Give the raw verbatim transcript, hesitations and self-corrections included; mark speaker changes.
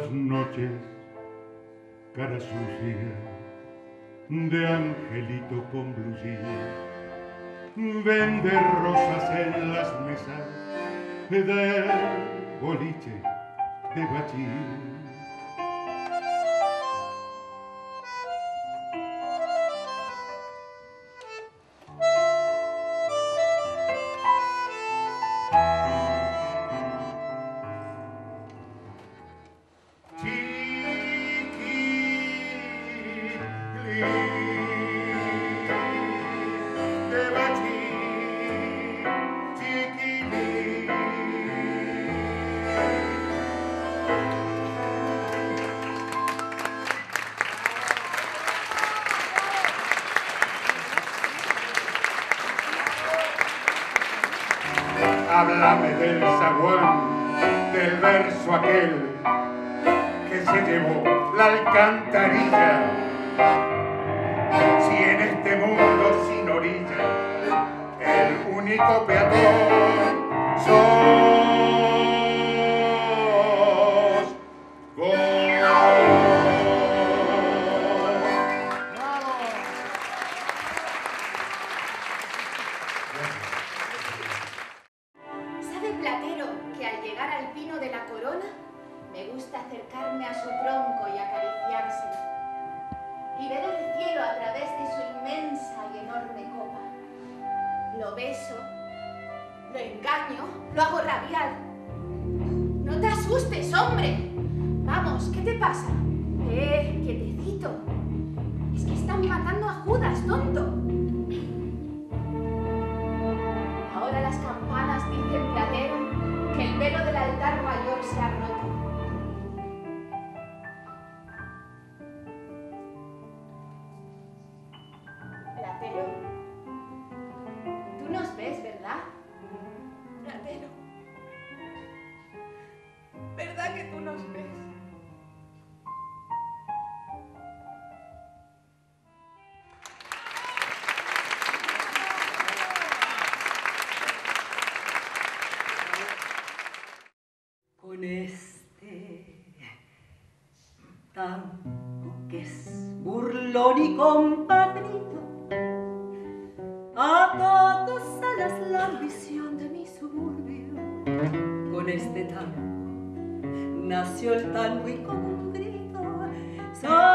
Speaker 1: las noches, cara sucia de angelito con blusía, vende rosas en las mesas de boliche, de bachín. Háblame del zaguán, del verso aquel que se llevó la alcantarilla. Si en este mundo sin orilla el único peatón sos vos.
Speaker 2: Me gusta acercarme a su tronco y acariciárselo, y ver el cielo a través de su inmensa y enorme copa. Lo beso, lo engaño, lo hago rabiar. No te asustes, hombre. Vamos, ¿qué te pasa? Eh, quietecito. Es que están matando a Judas, tonto. Ahora las campanas dicen, Platero, que el velo del altar mayor se ha roto. Platero, tú nos ves, ¿verdad? Platero, ¿verdad que tú nos ves?
Speaker 3: Con este tango que es burlón y compadrito, a todos alas la ambición de mi suburbio. Con este tango nació el tango y como un grito soy